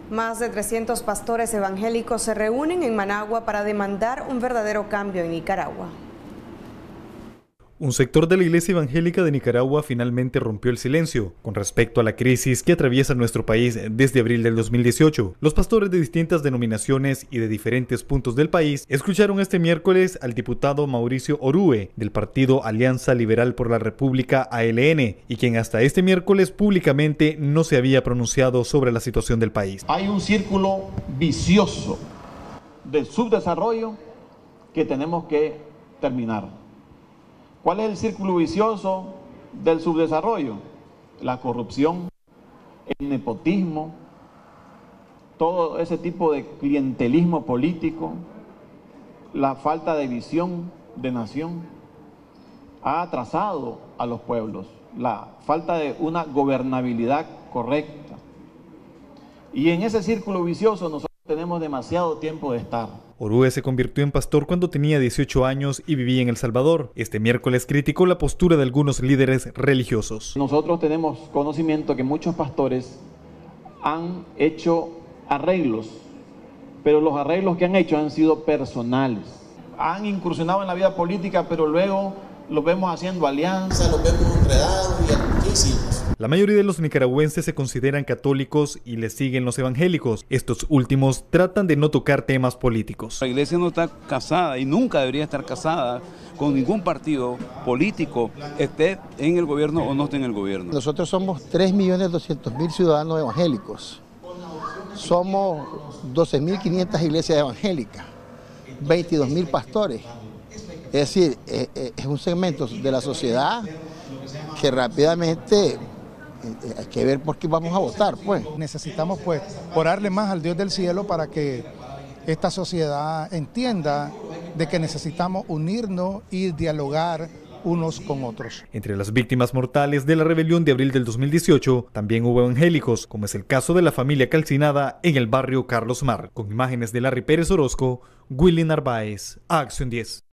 Más de 300 pastores evangélicos se reúnen en Managua para demandar un verdadero cambio en Nicaragua. Un sector de la Iglesia Evangélica de Nicaragua finalmente rompió el silencio con respecto a la crisis que atraviesa nuestro país desde abril del 2018. Los pastores de distintas denominaciones y de diferentes puntos del país escucharon este miércoles al diputado Mauricio Orue del partido Alianza Liberal por la República ALN, y quien hasta este miércoles públicamente no se había pronunciado sobre la situación del país. Hay un círculo vicioso del subdesarrollo que tenemos que terminar. ¿Cuál es el círculo vicioso del subdesarrollo? La corrupción, el nepotismo, todo ese tipo de clientelismo político, la falta de visión de nación, ha atrasado a los pueblos, la falta de una gobernabilidad correcta. Y en ese círculo vicioso nosotros tenemos demasiado tiempo de estar. Orue se convirtió en pastor cuando tenía 18 años y vivía en El Salvador. Este miércoles criticó la postura de algunos líderes religiosos. Nosotros tenemos conocimiento que muchos pastores han hecho arreglos, pero los arreglos que han hecho han sido personales. Han incursionado en la vida política, pero luego los vemos haciendo alianzas, los vemos enredados y ¿qué hicimos? La mayoría de los nicaragüenses se consideran católicos y les siguen los evangélicos. Estos últimos tratan de no tocar temas políticos. La iglesia no está casada y nunca debería estar casada con ningún partido político, esté en el gobierno o no esté en el gobierno. Nosotros somos 3.200.000 ciudadanos evangélicos. Somos 12.500 iglesias evangélicas, 22.000 pastores. Es decir, es un segmento de la sociedad que rápidamente hay que ver por qué vamos a votar, pues. Necesitamos, pues, orarle más al Dios del cielo para que esta sociedad entienda de que necesitamos unirnos y dialogar unos con otros. Entre las víctimas mortales de la rebelión de abril del 2018, también hubo evangélicos, como es el caso de la familia calcinada en el barrio Carlos Mar. Con imágenes de Larry Pérez Orozco, Willy Narváez, Acción 10.